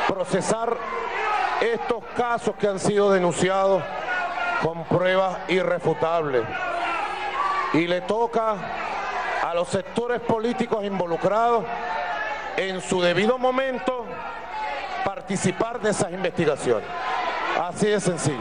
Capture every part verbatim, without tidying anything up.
procesar estos casos que han sido denunciados con pruebas irrefutables. Y le toca a los sectores políticos involucrados en su debido momento participar de esas investigaciones. Así de sencillo.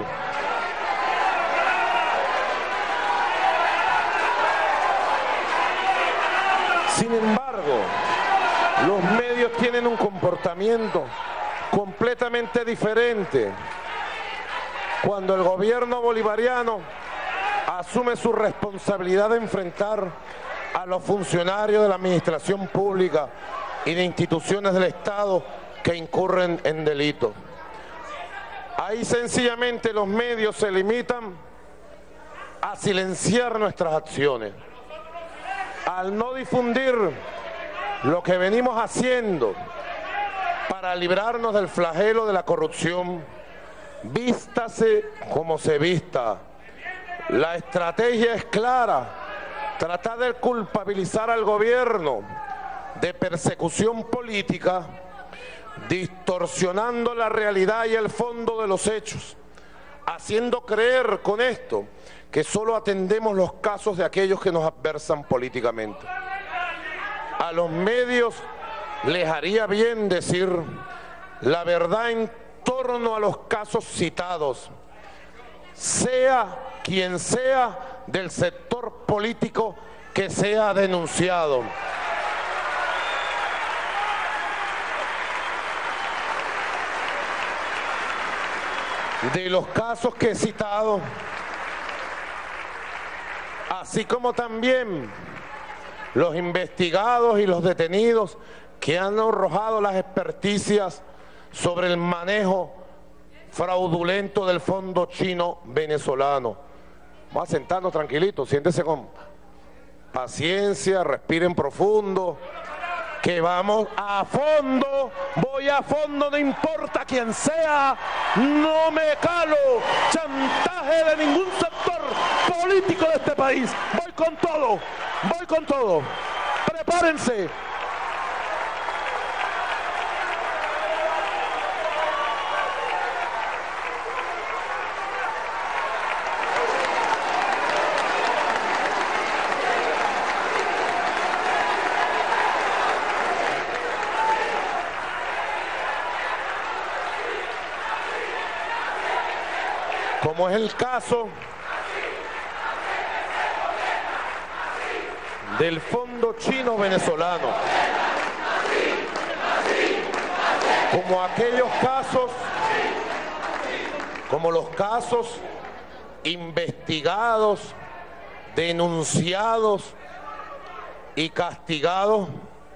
Sin embargo, los medios tienen un comportamiento completamente diferente. Cuando el gobierno bolivariano asume su responsabilidad de enfrentar a los funcionarios de la administración pública y de instituciones del Estado que incurren en delitos. Ahí sencillamente los medios se limitan a silenciar nuestras acciones. Al no difundir lo que venimos haciendo para librarnos del flagelo de la corrupción, vístase como se vista. La estrategia es clara, tratar de culpabilizar al gobierno de persecución política, distorsionando la realidad y el fondo de los hechos, haciendo creer con esto que solo atendemos los casos de aquellos que nos adversan políticamente. A los medios les haría bien decir la verdad en torno a los casos citados, sea quien sea del sector político que sea denunciado. De los casos que he citado, así como también los investigados y los detenidos que han arrojado las experticias sobre el manejo fraudulento del fondo chino venezolano. Vamos a sentarnos tranquilitos, siéntese con paciencia, respiren profundo, que vamos a fondo, voy a fondo, no importa quién sea, no me calo chantaje de ningún sector político de este país, voy con todo, voy con todo, prepárense. Como es el caso del fondo chino venezolano, como aquellos casos, como los casos investigados, denunciados y castigados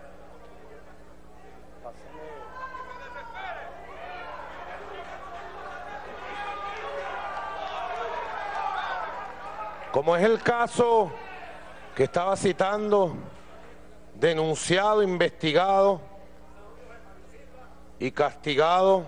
como es el caso que estaba citando, denunciado, investigado y castigado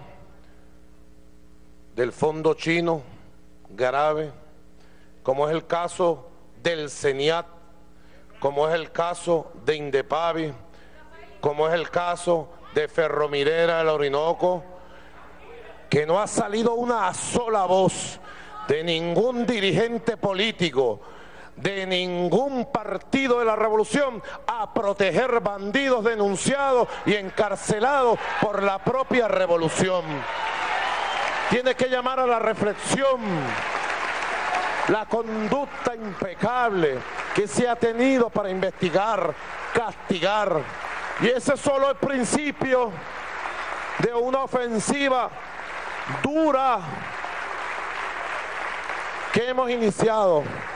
del fondo chino grave, como es el caso del CENIAT, como es el caso de Indepavi, como es el caso de Ferromirera del Orinoco, que no ha salido una sola voz de ningún dirigente político, de ningún partido de la revolución, a proteger bandidos denunciados y encarcelados por la propia revolución. Tiene que llamar a la reflexión la conducta impecable que se ha tenido para investigar, castigar, y ese es solo el principio de una ofensiva dura que hemos iniciado